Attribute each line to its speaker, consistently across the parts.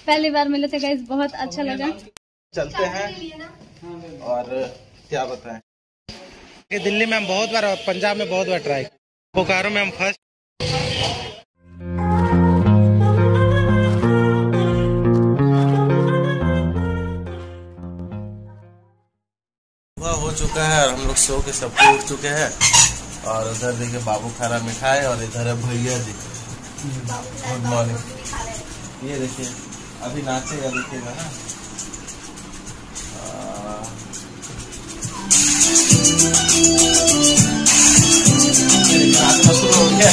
Speaker 1: पहली बार मिले थे गाइस, बहुत अच्छा लगा।
Speaker 2: चलते हैं और क्या बताएं कि दिल्ली में हम बहुत बार, पंजाब में बहुत बार ट्राई, बोकारो में हम फर्स्ट। हो चुका है और हम लोग सो के सबको उठ चुके हैं। और उधर देखिए बाबू खा रहा मिठाई और इधर है भैया जी। Good morning. ये देखिए अभी नाचेगा, देखिएगा ना। नाचना शुरू हो गया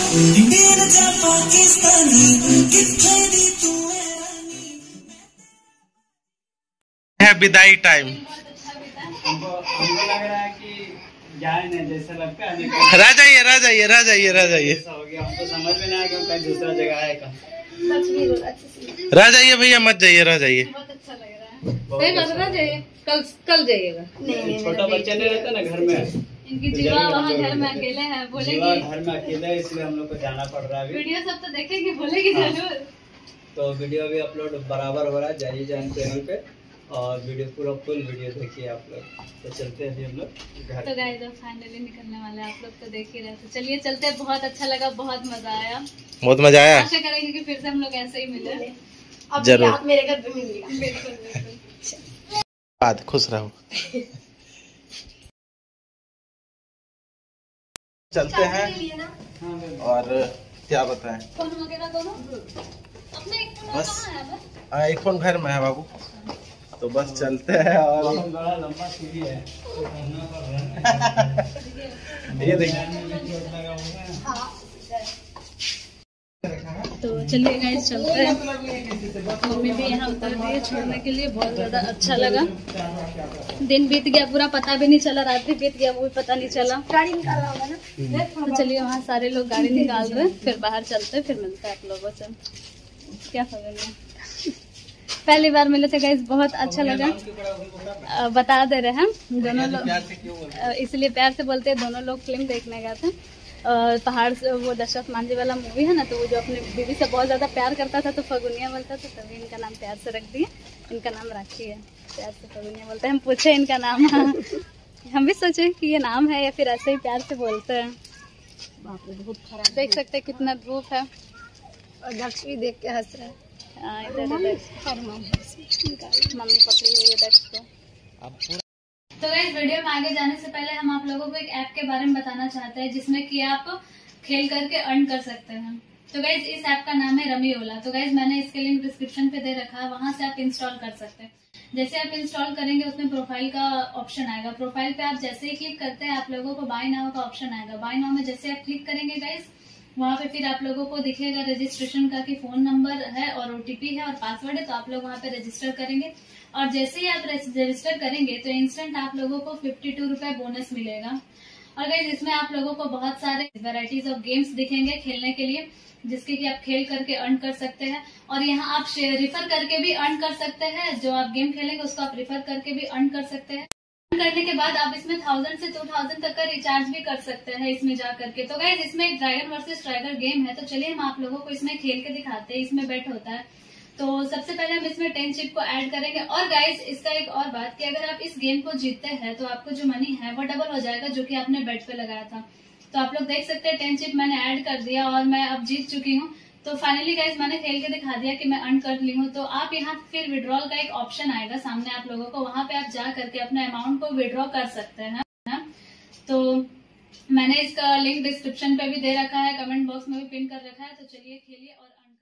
Speaker 2: है। विदाई टाइम
Speaker 3: हमको लग रहा है कि जाए नहीं, जैसा लगता है
Speaker 2: रह जाइए रह जाइए रह जाइए रह जाइए।
Speaker 3: हो गया, हमको समझ में नहीं आया कि कहीं दूसरा जगह है का।
Speaker 2: रह जाइए भैया, मत जाइए, रह जाइए।
Speaker 1: बहुत अच्छा लग रहा है। रह जाइए, कल जाइएगा।
Speaker 3: छोटा बच्चा नहीं रहता ना घर में,
Speaker 1: इनकी जीवा वहाँ घर में अकेले हैं, बोलेगी
Speaker 3: घर में अकेले है, इसलिए हम लोग को जाना पड़ रहा है।
Speaker 1: वीडियो सब तो देखेंगे, बोलेगी जरूर।
Speaker 3: तो वीडियो भी अपलोड बराबर हो रहा है, जाइए जान चैनल पे और वीडियो पूरा फुल वीडियो देखिए आप लोग। तो चलते हैं हम लोग घर।
Speaker 1: तो गाइस अब फाइनली निकलने वाले हैं, आप लोग तो देख ही रहे थे। चलिए चलते हैं, बहुत अच्छा लगा, बहुत मजा आया।
Speaker 2: बहुत मजा आया।
Speaker 1: आशा करेंगे कि फिर से हम लोग ऐसे ही मिले। अब
Speaker 2: जरूर
Speaker 1: आप मेरे घर पे मिलिएगा। बिल्कुल बिल्कुल।
Speaker 2: बात खुश रहो। चलते हैं और क्या बताएं।
Speaker 1: फोन वगैरह दोनों अपने एक फोन
Speaker 2: बस
Speaker 1: कहाँ है?
Speaker 2: एक फोन घर में है बाबू, तो बस चलते हैं। और
Speaker 3: बड़ा लंबा सीढ़ी है
Speaker 2: ये देखिए।
Speaker 1: तो चलिए गाइस चलते हैं। मम्मी भी यहाँ उतर रही है छोड़ने के लिए। बहुत ज़्यादा अच्छा लगा, दिन बीत गया पूरा पता भी नहीं चला, रात भी बीत गया वो भी पता नहीं चला। गाड़ी निकाला होगा ना। तो चलिए वहाँ सारे लोग गाड़ी निकाल रहे हैं, फिर बाहर चलते हैं, फिर मिलते हैं आप लोगों से। क्या खबर है? पहली बार मिले थे गाइस, बहुत अच्छा लगा। बता दे रहे हैं दोनों लोग, इसलिए प्यार से बोलते हैं। दोनों लोग फिल्म देखने गए थे पहाड़ से, वो दशरथ मांझी वाला मूवी है ना, तो वो जो अपने बीवी से बहुत ज़्यादा प्यार करता था तो फगुनिया बोलता था, तभी इनका नाम प्यार से रख दिए। इनका नाम राखी है, प्यार से फगुनिया बोलते हैं। हम पूछे इनका नाम, हम भी सोचे कि ये नाम है या फिर ऐसे ही प्यार से बोलते हैं। बाप रे धूप खराब, देख सकते हैं कितना धूप है। और दक्ष भी देख के हंस रहा है। इधर मम्मी पकड़ी हुई है दक्ष को। तो गाइस वीडियो में आगे जाने से पहले हम आप लोगों को एक ऐप के बारे में बताना चाहते हैं, जिसमें कि आप खेल करके अर्न कर सकते हैं। तो गाइस इस ऐप का नाम है रमी ओला। तो गाइस मैंने इसके लिंक डिस्क्रिप्शन पे दे रखा है, वहां से आप इंस्टॉल कर सकते हैं। जैसे आप इंस्टॉल करेंगे उसमें प्रोफाइल का ऑप्शन आएगा। प्रोफाइल पे आप जैसे ही क्लिक करते हैं आप लोगों को बाय नाउ का ऑप्शन आएगा। बाय नाउ में जैसे आप क्लिक करेंगे गाइस, वहाँ पे फिर आप लोगों को दिखेगा रजिस्ट्रेशन का कि फोन नंबर है और ओटीपी है और पासवर्ड है। तो आप लोग वहाँ पे रजिस्टर करेंगे और जैसे ही आप रजिस्टर करेंगे तो इंस्टेंट आप लोगों को 52 रुपए बोनस मिलेगा। और गाइस इसमें आप लोगों को बहुत सारे वैरायटीज ऑफ गेम्स दिखेंगे खेलने के लिए, जिसके कि आप खेल करके अर्न कर सकते हैं। और यहाँ आप रिफर करके भी अर्न कर सकते हैं। जो आप गेम खेलेंगे उसको आप रिफर करके भी अर्न कर सकते हैं। करने के बाद आप इसमें 1000 से 2000 तक का रिचार्ज भी कर सकते हैं इसमें जा करके। तो गाइस इसमें एक ड्रैगन वर्सेस टाइगर गेम है, तो चलिए हम आप लोगों को इसमें खेल के दिखाते हैं। इसमें बेट होता है, तो सबसे पहले हम इसमें 10 चिप को ऐड करेंगे। और गाइस इसका एक और बात कि अगर आप इस गेम को जीतते हैं तो आपको जो मनी है वो डबल हो जाएगा, जो कि आपने बेट पे लगाया था। तो आप लोग देख सकते हैं 10 चिप मैंने ऐड कर दिया और मैं अब जीत चुकी हूँ। तो फाइनली गाइस मैंने खेल के दिखा दिया कि मैं अर्न कर ली हूँ। तो आप यहाँ फिर विड्रॉल का एक ऑप्शन आएगा सामने आप लोगों को, वहां पे आप जा करके अपने अमाउंट को विड्रॉ कर सकते हैं। तो मैंने इसका लिंक डिस्क्रिप्शन पे भी दे रखा है, कमेंट बॉक्स में भी पिन कर रखा है। तो चलिए खेलिए और अर्न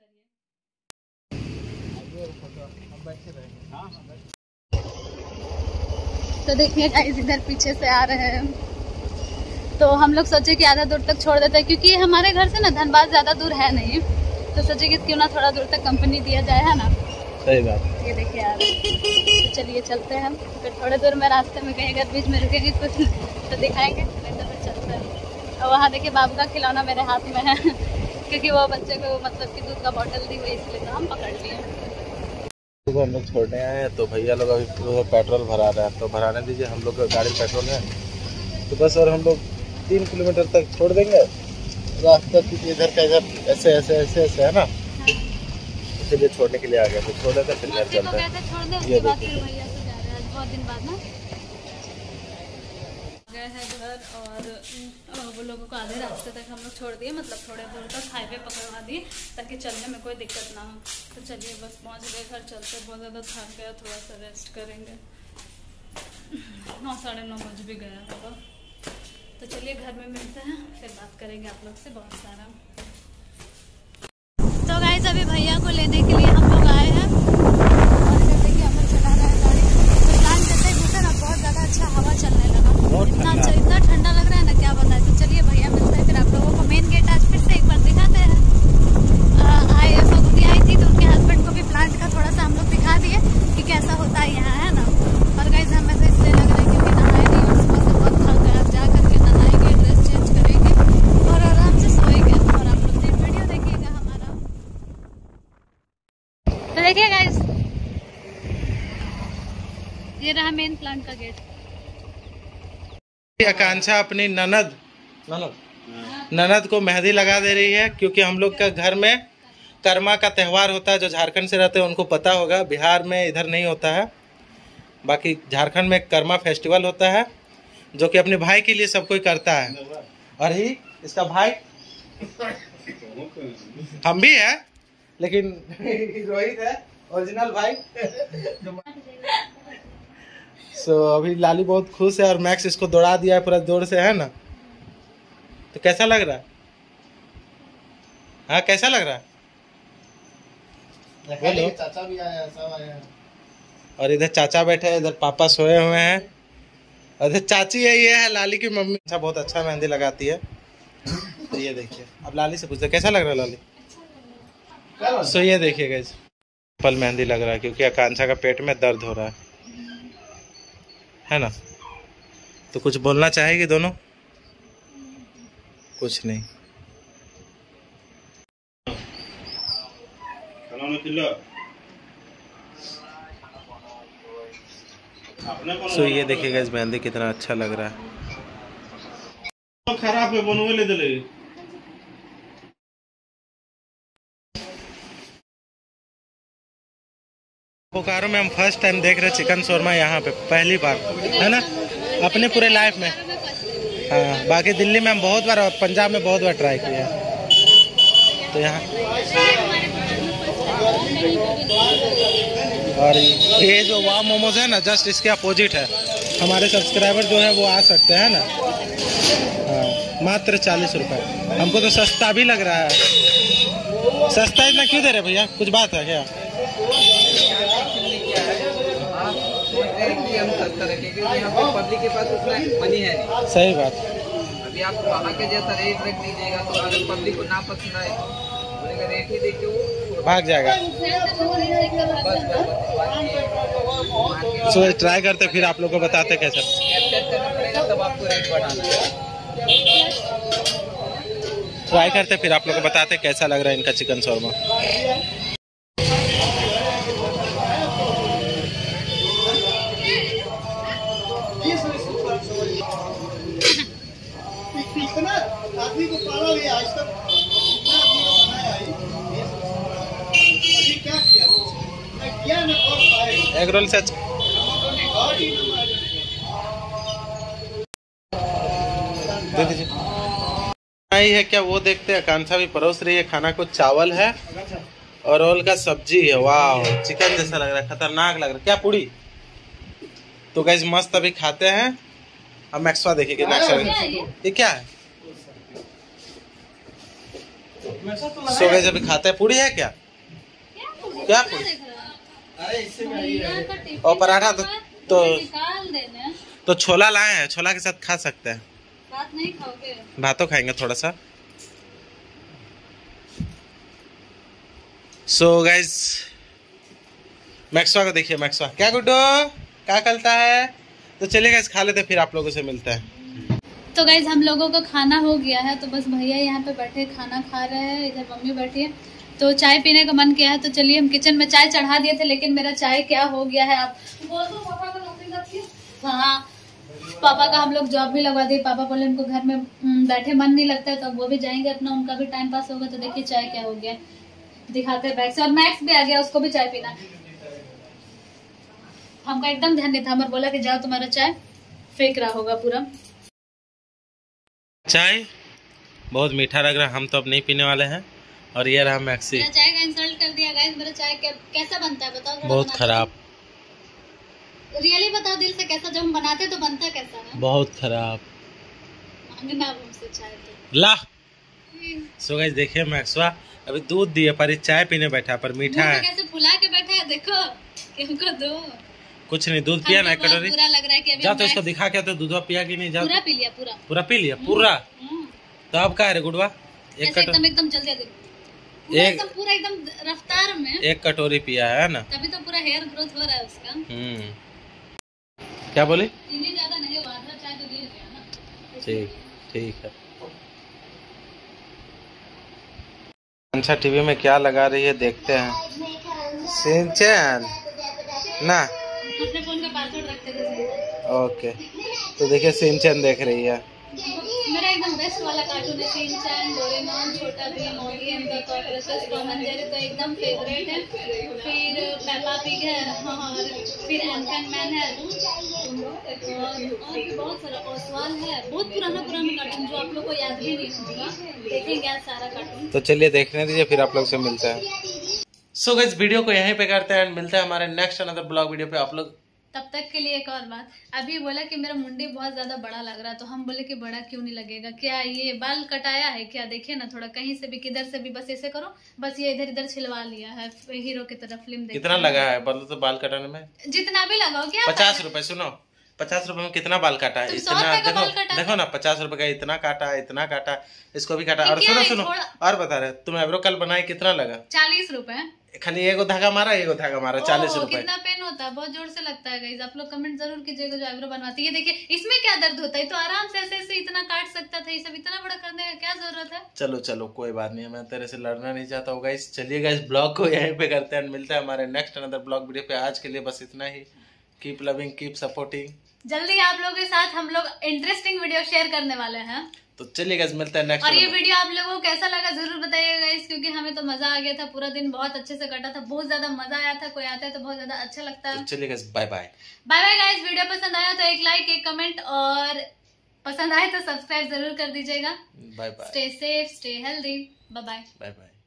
Speaker 1: करिए। तो देखिए गाइस इधर पीछे से आ रहे हैं, तो हम लोग सोचे कि आधा दूर तक छोड़ देते हैं, क्योंकि हमारे घर से ना धनबाद ज्यादा दूर है नहीं, तो सोचे कि क्यों ना थोड़ा दूर तक कंपनी दिया जाए, है ना।
Speaker 2: सही बात।
Speaker 1: ये देखिए यार, तो चलिए चलते हैं। फिर थोड़े दूर में रास्ते में कहीं अगर बीच में रुकेंगे कुछ तो दिखाएंगे, नहीं तो फिर चलते हैं। और वहाँ देखिए बाबू का खिलौना मेरे हाथ में है क्योंकि वो बच्चे को मतलब कि दूध का बोतल दी हुई, इसलिए तो हम पकड़ लिए।
Speaker 2: हम लोग छोड़ने आए हैं तो भैया लोग अभी पेट्रोल भरा रहे हैं, तो भराने दीजिए। हम लोग गाड़ी पेट्रोल है तो बस, और हम लोग 3 किलोमीटर तक छोड़ देंगे रास्ता, क्योंकि इधर का इधर ऐसे ऐसे ऐसे ऐसे है ना, इसीलिए छोड़ने के लिए आ गया, तो छोड़ देते फिर घर चलते हैं। ये देखिए
Speaker 1: बहुत दिन बाद ना गए हैं घर, और वो लोगों को आधे रास्ते तक हम लोग छोड़ दिए, मतलब थोड़े दूर तक हाईवे पकड़वा दिए ताकि चलने में कोई दिक्कत ना हो। तो चलिए बस पहुंच गए घर, चलते बहुत ज़्यादा थक गया, थोड़ा सा रेस्ट करेंगे। 9 साढ़े 9 बज भी गया होगा। तो चलिए घर में मिलते हैं, फिर बात करेंगे आप लोग से बहुत सारा। तो गाइस अभी भैया को लेने के लिए हम लोग आए हैं, और जैसे कि हम लोग चला रहे हैं गाड़ी, तो प्लान करते ही घुसे ना, बहुत ज़्यादा अच्छा हवा चलने लगा, इतना अच्छा, इतना ठंडा लग रहा है ना, क्या बताए। तो चलिए भैया मिलते हैं, फिर आप लोगों को मेन गेट आज फिर से एक बार दिखाते हैं। फगुनी आई थी तो उनके हस्बैंड को भी प्लांट का थोड़ा सा हम लोग दिखा दिए कि कैसा होता है यहाँ, है ना। और गाइस हमें तो इसलिए लग रहा है क्योंकि नहाए नहीं, और सुबह से बहुत थक गए, अब जा करके नहाएंगे, ड्रेस चेंज करेंगे और आराम से सोएंगे। और आप लोग वीडियो देखिएगा हमारा। तो देखिए गाइस, ये रहा मेन प्लांट का गेट।
Speaker 2: आकांक्षा अपनी ननद को मेहंदी लगा दे रही है, क्योंकि हम लोग का घर में कर्मा का त्यौहार होता है। जो झारखंड से रहते हैं उनको पता होगा, बिहार में इधर नहीं होता है, बाकी झारखंड में कर्मा फेस्टिवल होता है, जो कि अपने भाई के लिए सब कोई करता है। और ही इसका भाई हम भी है, लेकिन रोहित है ओरिजिनल भाई। अभी लाली बहुत खुश है, और मैक्स इसको दौड़ा दिया है पूरा जोर से, है ना। तो कैसा लग रहा है? हाँ कैसा लग रहा है? बोलो। चाचा भी आया, सब आया। और इधर चाचा बैठे हैं, इधर पापा सोए हुए हैं, और इधर चाची है, ये है लाली की मम्मी। अच्छा, बहुत अच्छा मेहंदी लगाती है। तो ये देखिए, अब लाली से पूछते कैसा लग रहा है लाली। सो ये देखिएगा, इस पल मेहंदी लग रहा है, क्योंकि आकांक्षा का पेट में दर्द हो रहा है ना। तो कुछ बोलना चाहेगी दोनों? कुछ नहीं। सो ये देखिएगा इस मेहंदी कितना अच्छा लग रहा है। खराब है, बनवे ले दे। बोकारो में हम फर्स्ट टाइम देख रहे चिकन शोरमा, यहाँ पे पहली बार, है ना, अपने पूरे लाइफ में। हाँ, बाकी दिल्ली में हम बहुत बार और पंजाब में बहुत बार ट्राई किया है। तो यहाँ और ये जो वाह मोमोज है ना, जस्ट इसके अपोजिट है। हमारे सब्सक्राइबर जो है वो आ सकते हैं ना। हाँ, मात्र 40 रुपये। हमको तो सस्ता भी लग रहा है। सस्ता इतना क्यों दे रहे भैया, कुछ बात है क्या? हम सस्ता रखें क्योंकि यहाँ पे पब्लिक के पास उतना मनी है नहीं। सही बात। अभी आप वहाँ के जैसा रेट रख दीजिएगा तो अगर पब्लिक को ना पसंद आए, बोलेगा रेट ही देख के वो भाग जाएगा। सो ट्राई करते, फिर आप लोग को बताते कैसा करना पड़ेगा, तब आपको रेट बढ़ाना है। ट्राई करते, फिर आप लोग को बताते कैसा लग रहा है इनका चिकन शोरमा।
Speaker 3: इतना आदमी को पाला भी आज तक, इतना आदमी को बनाया है, अभी क्या किया मैं किया ना, और
Speaker 2: एग रोल से दे दीजिए। नहीं है क्या, वो देखते हैं। आकांक्षा भी परोस रही है खाना को। चावल है और रोल का सब्जी है। वाह, चिकन जैसा लग रहा है, खतरनाक लग रहा है। क्या पूरी? तो गाइस मस्त अभी खाते हैं। अब मैक्सवा देखिए कितना अच्छा लग रहा है। ये क्या है? सो गाइस अभी खाते हैं। पूरी है क्या? क्या पूरी? और पराठा तो छोला लाए हैं, छोला के साथ खा सकते हैं।
Speaker 1: भात नहीं खाओगे?
Speaker 2: भातों खाएंगे थोड़ा सा। सो गाइस मैक्सवा को देखिए। मैक्सवा क्या गुड्डो क्या करता है? तो चलिए गाइस खा लेते, फिर आप लोगों से मिलते हैं।
Speaker 1: तो गाइस हम लोगों का खाना हो गया है, तो बस भैया यहाँ पे बैठे खाना खा रहे हैं, इधर मम्मी बैठी है। तो चाय पीने का मन किया है, तो चलिए हम किचन में चाय चढ़ा दिए थे, लेकिन मेरा चाय क्या हो गया है आप बोल दो। पापा का नौकरी लगती है। हाँ, पापा का हम लोग जॉब भी लगवा दिए। पापा बोले उनको घर में बैठे मन नहीं लगता है, तो वो भी जाएंगे अपना, उनका भी टाइम पास होगा। तो देखिए चाय क्या हो गया। दिखाते हैं बैग से। और मैक्स भी आ गया, उसको भी चाय पीना। हमका एकदम ध्यान नहीं था, हमारे बोला कि जाओ तुम्हारा चाय फेंक रहा होगा पूरा।
Speaker 2: चाय बहुत मीठा लग रहा है, हम तो अब नहीं पीने वाले हैं। और ये रहा मैक्सी।
Speaker 1: मेरा चाय का इंसल्ट कर दिया गाइस। मेरा चाय कैसा बनता है बताओ?
Speaker 2: बहुत खराब।
Speaker 1: रियली बताओ दिल से, कैसा जब हम बनाते तो बनता कैसा है?
Speaker 2: बहुत खराब।
Speaker 1: मांगना हमसे चाय तो
Speaker 2: ला। सो गाइस देखिए मैक्सवा अभी दूध दिए पर चाय पीने बैठा, पर मीठा है।
Speaker 1: कैसे फुला के बैठा है देखो, कि हमको दो।
Speaker 2: कुछ नहीं, दूध पिया ना कटोरी।
Speaker 1: पूरा लग रहा है कि अभी
Speaker 2: जा तो इसको दिखा के, तो दूध पिया कि नहीं? जा
Speaker 1: पूरा पी लिया, पूरा
Speaker 2: पी लिया पूरा। तो अब क्या है गुड़वा?
Speaker 1: एकदम जल्दी पूरा एकदम रफ्तार में
Speaker 2: एक कटोरी पिया है ना,
Speaker 1: तभी तो पूरा हेयर ग्रोथ हो रहा है उसका।
Speaker 2: क्या बोले?
Speaker 1: चीनी ज्यादा नहीं, आधा चाय तो गिर गया ना।
Speaker 2: ठीक है। अच्छा टीवी में क्या लगा रही है देखते हैं। सिंचैन ना,
Speaker 1: अपने फोन का पासवर्ड रखते थे।
Speaker 2: ओके तो देखिए सिंचैन देख रही है।
Speaker 1: मेरा एकदम बेस्ट वाला कार्टून है Shinchan, Doraemon, Chhota Bheem, Oggy and the cockroaches, Tom and Jerry तो एकदम फेवरेट है। फिर पेपा पिग है, और फिर एंटमैन मैन है, और भी बहुत सारा, ओसवाल है। बहुत पुराना कार्टून जो आप लोग को याद भी नहीं होगा। देखेंगे आज सारा कार्टून।
Speaker 2: तो चलिए देखने दीजिए, फिर आप लोग से मिलते हैं। सो गाइस वीडियो को यहीं पे करते हैं, मिलते हैं हमारे नेक्स्ट अनदर ब्लॉग वीडियो पे। आप लोग
Speaker 1: तब तक के लिए एक और बात, अभी बोला कि मेरा मुंडी बहुत ज्यादा बड़ा लग रहा है, तो हम बोले कि बड़ा क्यों नहीं लगेगा, क्या ये बाल कटाया है क्या? देखिए ना, थोड़ा कहीं से भी किधर से भी बस ऐसे करो, बस ये इधर इधर छिलवा लिया है हीरो की तरह। फिल्म देखते
Speaker 2: कितना लगा है बोलो तो बाल कटाने में?
Speaker 1: जितना भी लगाओ क्या
Speaker 2: 50 रुपए। सुनो 50 रुपए में कितना बाल काटा है? इतना देखो ना, 50 रुपए का इतना काटा, इतना काटा, इसको भी काटा। और सुनो और बता रहे तुम एब्रो कल बनाए कितना लगा?
Speaker 1: 40 रुपए।
Speaker 2: खाली एगो धागा मारा 40 रुपए।
Speaker 1: कितना पेन होता है, बहुत जोर से लगता है गाइस। आप लोग कमेंट जरूर कीजिएगा जो आईब्रो बनवाती है। देखिए इसमें क्या दर्द होता है, तो आराम से ऐसे इतना काट सकता था, ये सब इतना बड़ा करने का क्या जरूरत है?
Speaker 2: चलो कोई बात नहीं, मैं तेरे से लड़ना नहीं चाहता हूँ गाइस। चलिए गाइस ब्लॉग को यहीं पे करते हैं, मिलते हैं हमारे नेक्स्ट अनदर ब्लॉग वीडियो पे। आज के लिए बस इतना ही। Keep loving, keep supporting.
Speaker 1: जल्दी आप लोगों के साथ हम लोग इंटरेस्टिंग वीडियो शेयर करने वाले हैं।
Speaker 2: तो चलिए गाइस मिलते हैं नेक्स्ट।
Speaker 1: और ये वीडियो आप लोगों को कैसा लगा जरूर बताइएगा गाइस, क्योंकि हमें तो मजा आ गया था। पूरा दिन बहुत अच्छे से कटा था, बहुत ज्यादा मजा आया था। कोई आता है तो बहुत ज्यादा अच्छा लगता है।
Speaker 2: तो चलिए guys bye bye.
Speaker 1: Bye bye guys. Video पसंद आया तो एक लाइक, एक कमेंट, और पसंद आए तो सब्सक्राइब जरूर कर दीजिएगा।
Speaker 2: Bye bye.
Speaker 1: Stay safe, stay healthy. Bye bye.
Speaker 2: Bye bye.